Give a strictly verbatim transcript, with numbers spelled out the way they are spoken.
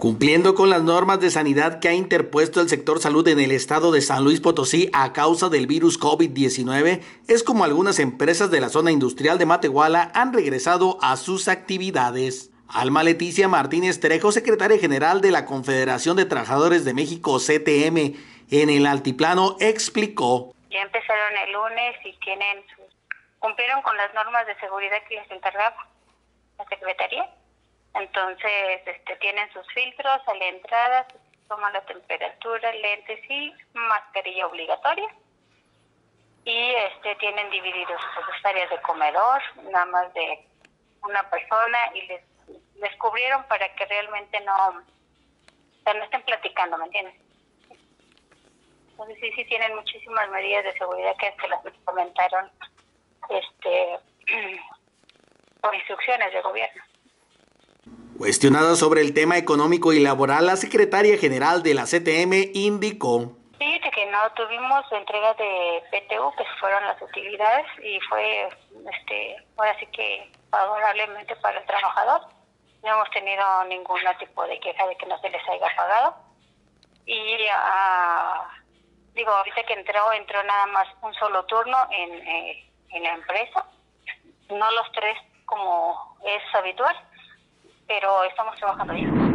Cumpliendo con las normas de sanidad que ha interpuesto el sector salud en el estado de San Luis Potosí a causa del virus COVID diecinueve, es como algunas empresas de la zona industrial de Matehuala han regresado a sus actividades. Alma Leticia Martínez Trejo, secretaria general de la Confederación de Trabajadores de México, C T M, en el Altiplano, explicó. Ya empezaron el lunes y tienen cumplieron con las normas de seguridad que les encargaba la Secretaría. Entonces, este, tienen sus filtros a la entrada, toman la temperatura, lentes y mascarilla obligatoria. Y este, tienen divididos sus áreas de comedor, nada más de una persona, y les, les cubrieron para que realmente no, o sea, no estén platicando, ¿me entiendes? Entonces sí, sí tienen muchísimas medidas de seguridad que se las implementaron este, por instrucciones del gobierno. Cuestionada sobre el tema económico y laboral, la secretaria general de la C T M indicó. Fíjate que no tuvimos entrega de P T U, que fueron las utilidades, y fue, este, ahora sí que favorablemente para el trabajador. No hemos tenido ningún tipo de queja de que no se les haya pagado. Y, uh, digo, ahorita que entró, entró nada más un solo turno en, eh, en la empresa, no los tres como es habitual, pero estamos trabajando bien.